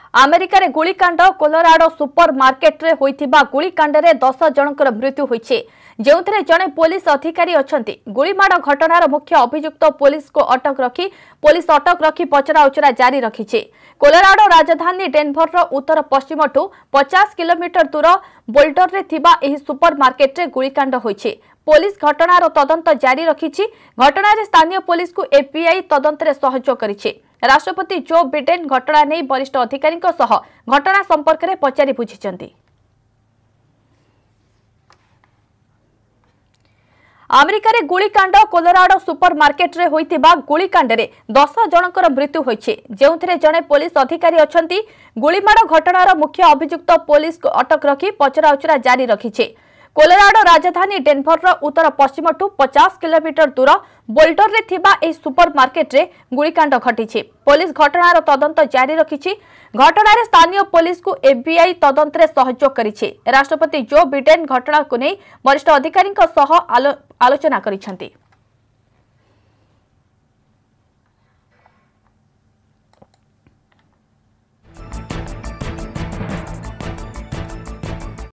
America रे गुलिकांड Colorado super market रे होइथिबा गुलिकांड रे 10 जनकर मृत्यु होइछे जेउथरे जने पुलिस अधिकारी अछंती। गुलिमाड़ घटनार मुख्य अभियुक्त पुलिस को अटक रखी पचरा उचरा जारी रखिछे। कोलोराडो राजधानी डेनभर रो उत्तर पश्चिमठू 50 किलोमीटर दूर बोल्डर रे थिबा एही सुपर मार्केट रे गुलिकांड होइछे। पुलिस घटनार तदंत जारी रखिछि। घटनार स्थानीय पुलिस को एफबीआई तदंत रे सहयोग करिछे। राष्ट्रपति जो बिडेन घटना नहीं वरिष्ठ अधिकारी घटना संपर्क में पचारि बुझिछन्ति। अमेरिका रे गुलिकांड कोलोराडो सुपर मार्केट रे होइतिबा गुलिकांड रे 10 जनकर मृत्यु होइछे जेउथरे जने पुलिस अधिकारी अछंती। गुलिमाड़ घटनार मुख्य अभियुक्त पुलिस को अटक रखी पचरा उचरा जारी रखिछे। कोलोराडो राजधानी डेनभर रो उत्तर पश्चिमठू 50 किलोमीटर दूर बोल्डर रे थिबा ए सुपर मार्केट रे गुलिकांड घटिछि। पुलिस घटनार तदंत जारी रखिछि। घटनार स्थानीय पुलिस को एफबीआई तदंत रे सहयोग करिछि। राष्ट्रपति जो बिडेन घटना को नै वरिष्ठ अधिकारी आलोचना करिछन्ति।